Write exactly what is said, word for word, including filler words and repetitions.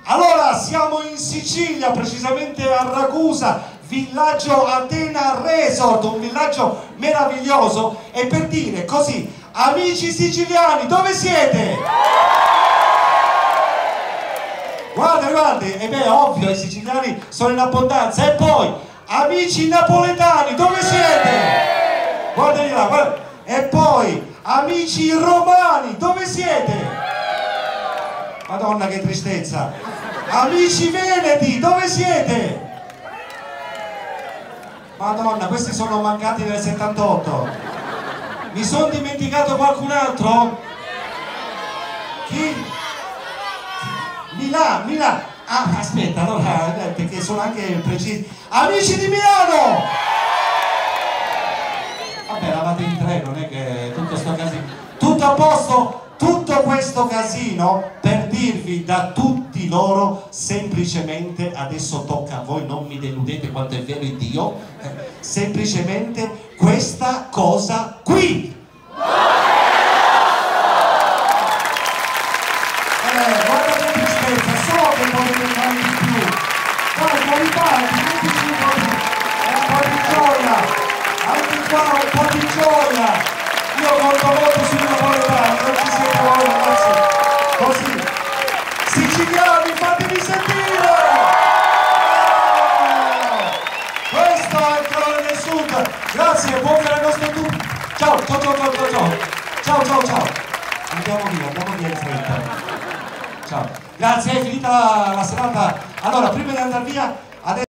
Allora, siamo in Sicilia, precisamente a Ragusa, villaggio Atena Resort, un villaggio meraviglioso. E per dire così, amici siciliani, dove siete? Guarda, guarda, e beh, ovvio, i siciliani sono in abbondanza. E poi, amici napoletani, dove siete? Guarda di là, guarda. E poi, amici romani, dove siete? Madonna, che tristezza. Amici veneti, dove siete? Madonna, questi sono mancati nel settantotto. Mi sono dimenticato qualcun altro? Chi? Milano, Milano. Ah, aspetta, allora, perché sono anche precisi. Amici di Milano! Vabbè, eravate in tre, non è che tutto sto casino. Tutto a posto? Tutto questo casino per dirvi da tutti loro semplicemente, adesso tocca a voi, non mi deludete quanto è vero il Dio, eh, semplicemente questa cosa qui. Eh, guarda che tristezza, so che potete fare di più. Dai, qualità, mettici un po' di, un po' di gioia, anche qua un po' di gioia. Io conto molto sui napoletani, non ci siete voi ragazzi, così. Siciliani, fatemi sentire! Questo è il calore del sud. Grazie, buon Ferragosto a tutti. Ciao, ciao, ciao, ciao, ciao, ciao. Ciao, ciao, ciao. Andiamo via, andiamo via in fretta. Ciao. Grazie, è finita la, la serata. Allora, prima di andare via, adesso